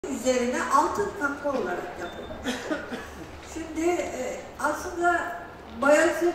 üzerine altın takma olarak yapılmış. Şimdi aslında Bayezid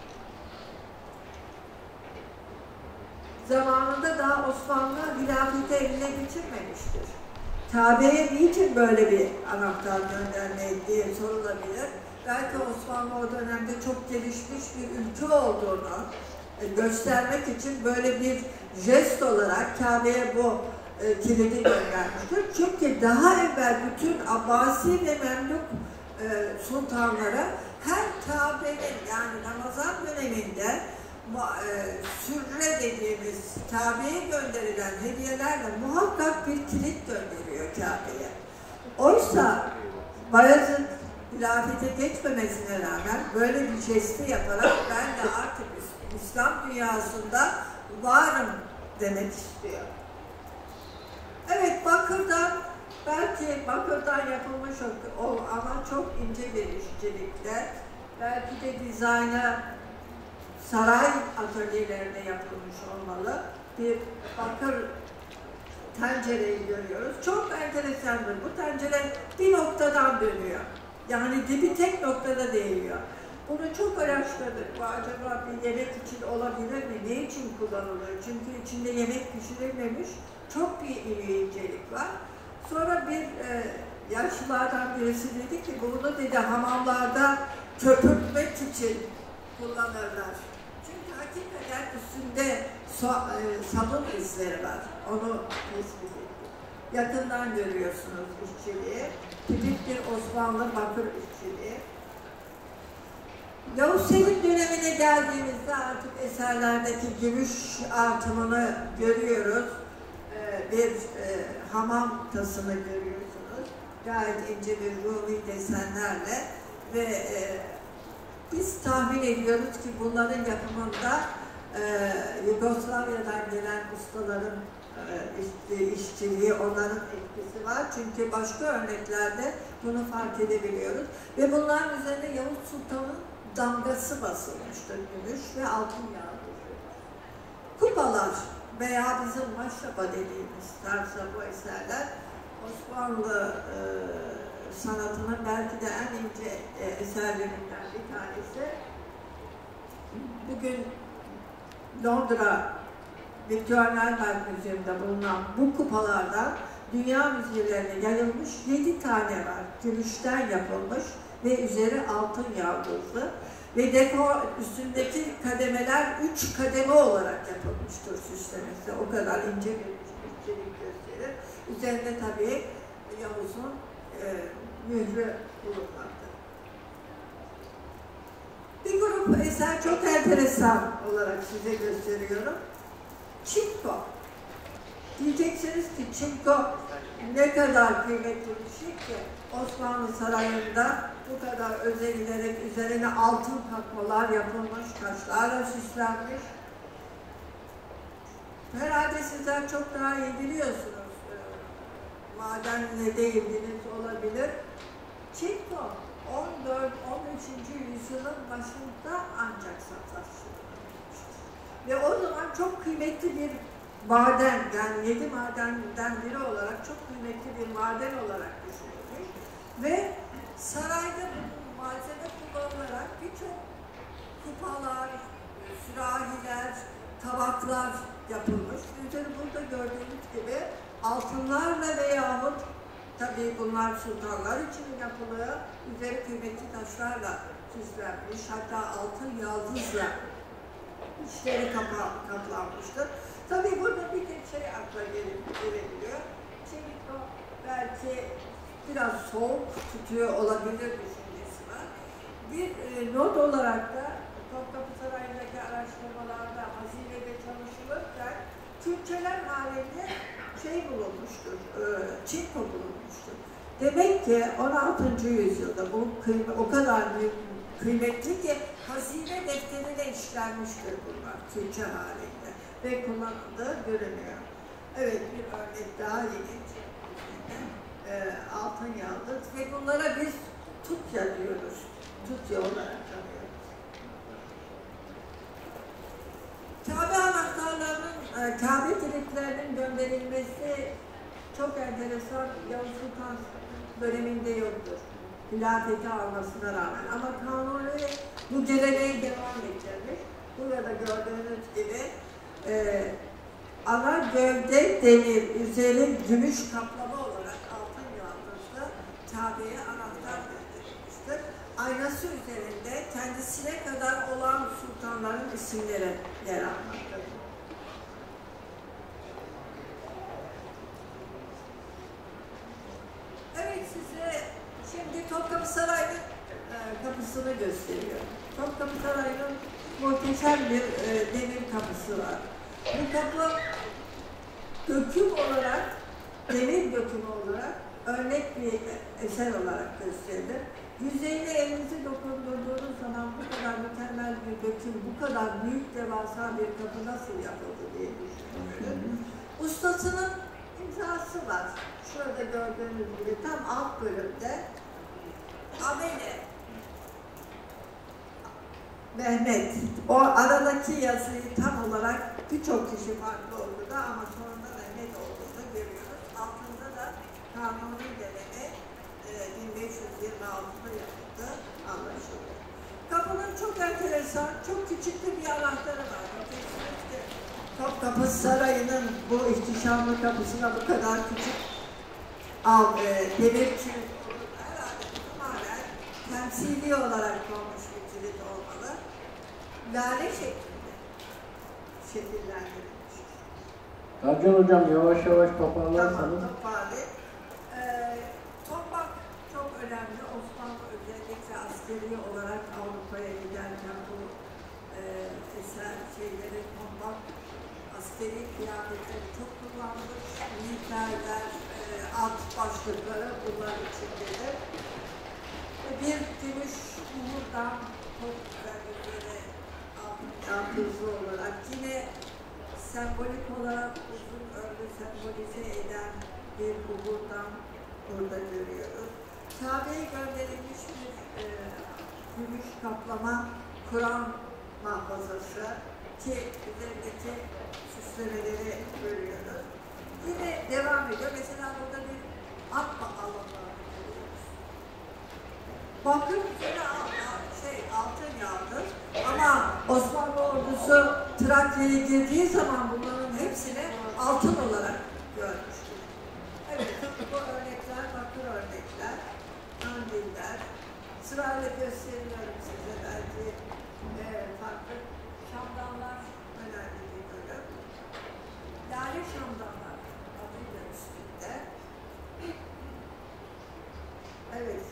zamanında daha Osmanlı hilafeti eline geçirmemiştir. Kabe'ye niçin böyle bir anahtar göndermeye diye sorulabilir. Belki Osmanlı o dönemde çok gelişmiş bir ülke olduğunu göstermek için böyle bir jest olarak Kabe'ye bu kilidi göndermiştir. Çünkü daha evvel bütün Abbasi ve Memlük sultanlara her Kabe'nin, yani Ramazan döneminde sürre dediğimiz Kabe'ye gönderilen hediyelerle muhakkak bir kilit gönderiyor Kabe'ye. Oysa Bayezid hilafete geçmemesine rağmen böyle bir jesti yaparak ben de artık İslam dünyasında varım demek istiyor. Evet, bakırdan, belki bakırdan yapılmış o ama çok ince bir işçilikle, belki de dizayna saray atölyelerinde yapılmış olmalı bir bakır tencereyi görüyoruz. Çok enteresandır. Bu tencere bir noktadan dönüyor. Yani dibi tek noktada değiyor. Bunu çok araştırdık. Bu acaba bir yemek için olabilir mi? Ne için kullanılır? Çünkü içinde yemek pişirilmemiş. Çok bir incelik var. Sonra bir yaşlılardan birisi dedi ki bunu dedi hamamlarda köpürtmek için kullanırlar. Çünkü hakikaten üstünde sabun izleri var. Onu tespit ettik. Yakından görüyorsunuz işçiliği. Tipik bir Osmanlı bakır işçiliği. Yavuz Selim dönemine geldiğimizde artık eserlerdeki gümüş artımını görüyoruz. Bir hamam tasını görüyorsunuz. Gayet ince bir Rumi desenlerle ve biz tahmin ediyoruz ki bunların yapımında Yugoslavya'dan gelen ustaların işçiliği, onların etkisi var. Çünkü başka örneklerde bunu fark edebiliyoruz. Ve bunların üzerine Yavuz Sultan'ın damgası basılmıştır, gümüş ve altın yağlıdır. Kupalar veya bizim maşrapa dediğimiz tarzda bu eserler Osmanlı sanatının belki de en ince eserlerinden bir tanesi. Bugün Londra Victoria Albert Müzesi'nde bulunan bu kupalardan dünya müzelerine yayılmış 7 tane var. Gümüşten yapılmış ve üzeri altın yaldızlı. Ve dekor üstündeki kademeler 3 kademe olarak yapılmıştır süslemesi. O kadar ince bir işçilik gösterir. Üzerinde tabii Yavuz'un mührü bulunmaktadır. Bir grup eser çok enteresan olarak size gösteriyorum. Çinko. Diyeceksiniz ki Çinko ne kadar kıymetli bir şey ki Osmanlı Sarayı'nda bu kadar özenilerek üzerine altın takmalar yapılmış, taşlarla süslenmiş. Herhalde sizler çok daha iyi biliyorsunuz. Madenle değildiniz olabilir. Çinko 14-13. yüzyılın başında ancak saflaştırılmıştır. Ve o zaman çok kıymetli bir maden, yani 7 madenden biri olarak çok kıymetli bir maden olarak düşünülmüş. Ve sarayda bunun malzeme kullanılarak birçok kupalar, sürahiler, tabaklar yapılmış. Üzeri burada gördüğünüz gibi altınlarla veyahut tabii bunlar sultanlar için yapılıyor. Üzeri kıymetli taşlarla süslenmiş. Hatta altın yaldızla içleri kaplanmıştır. Tabii burada bir tek şey akla gelebiliyor. Çinko belki biraz soğuk tutuyor olabilir düşüncesi var. Bir not olarak da Topkapı Sarayı'ndaki araştırmalarda hazinede çalışılırken Türkçeler halinde şey bulunmuştur, Çinko bulunmuştur. Demek ki 16. yüzyılda bu o kadar kıymetli ki hazine defterine işlenmiştir bunlar Türkçe halinde ve kullanıldığı görünüyor. Evet, bir örnek daha ilginç. Altın yaldız ve bunlara biz tutya diyoruz. Tutya olarak tanıyoruz. Kabe anahtarlarının, Kabe kilitlerinin gönderilmesi çok enteresan, Yavuz Sultan döneminde yoktur. Hilafeti almasına rağmen. Ama Kanuni bu geleneği devam ettirmiş. Burada gördüğünüz gibi ana gövde demir, üzeri gümüş kaplama olarak altın yaldızlı Kabe'ye anahtar gönderilmiştir. Aynası üzerinde kendisine kadar olan sultanların isimleri yer almaktadır. Evet, size şimdi Topkapı Sarayı'nın kapısını gösteriyorum. Topkapı Sarayı'nın muhteşem bir demir kapısı var. Bu kapı döküm olarak, demir dökümü olarak örnek bir eser olarak gösterilir. Yüzeyine elinizi dokundurduğunuz zaman bu kadar mükemmel bir döküm, bu kadar büyük devasa bir kapı nasıl yapıldı diye düşünüyorum. Ustasının imzası var. Şurada gördüğünüz gibi tam alt bölümde Amele Mehmet. O aradaki yazıyı tam olarak birçok kişi farklı olduğunu ama sonunda Mehmet olduğunu görüyoruz. Altında da Kanuni dönemi 1526'da yapıldı, anlaşıldı. Kapının çok enteresan, çok küçük bir anahtarı var. Topkapı Sarayı'nın bu ihtişamlı kapısına bu kadar küçük demir kilit olur. Herhalde tamamen temsili olarak konmuş bir kilit olmalı. Lale şeklinde şekillendirilmiş. Ercan Hocam yavaş yavaş toparlarsanız. Tamam, toparlayayım. Tombak çok önemli. Osmanlı özellikle askeri olarak Avrupa'ya giderken bu eser şeyleri, tombak askeri kıyafetleri çok kullanılır. Miğferler, alt başlıkları bunlar içindedir. Bir gümüş umurdan çok güzel böyle yaldızlı olarak yine sembolik olarak uzun ömrü sembolize eden bir umurdan burada görüyoruz. Kabe'ye gönderilmiş bir gümüş kaplama Kur'an mahfazası ki üzerindeki süslemeleri görüyoruz. Yine devam ediyor. Mesela burada bir at alanları görüyoruz. Bakın üzerine altın yağdır. Ama Osmanlı ordusu Trakya'ya girdiği zaman bunların hepsini altın olarak görmüştür. Evet, bu örnekler, bakır örnekler, kandiller. Sırayla gösteriyorum size belki farklı şamdanlar önemli bir bölüm. Lale şamdanlar adıyla üstünde. Evet.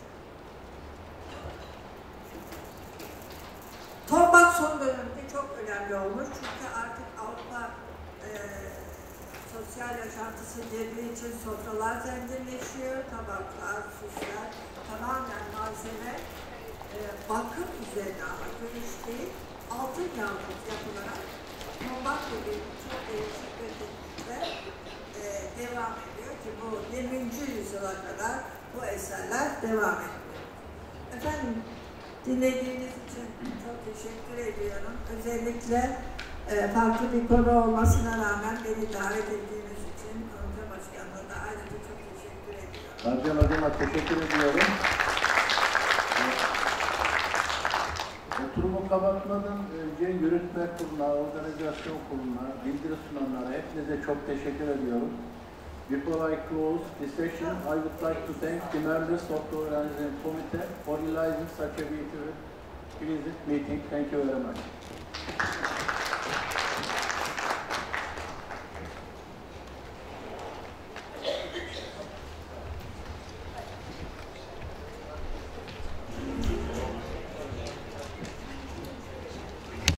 Tombak son dönemde çok önemli olmuş çünkü artık Avrupa sosyal yaşantısı girdiği için sofralar zenginleşiyor, tabaklar, süsler, tamamen malzeme bakım üzerine ama gümüş değil, altın yaldız yapılarak tombak gibi çok değişik bir teknikle devam ediyor ki bu 20. yüzyıla kadar bu eserler devam ediyor. Efendim, dinlediğiniz için çok teşekkür ediyorum. Özellikle farklı bir konu olmasına rağmen beni davet ettiğiniz için Konca Başkanı'na da ayrıca çok teşekkür ediyorum. Ercan Hocam'a teşekkür ediyorum. Oturumu kapatmadan önce yürütme kuruluna, organizasyon kuruluna, bildiri sunanlara hepinize çok teşekkür ediyorum. Before I close this session, I would like to thank the members of the organizing committee for realizing such a beautiful meeting. Thank you very much.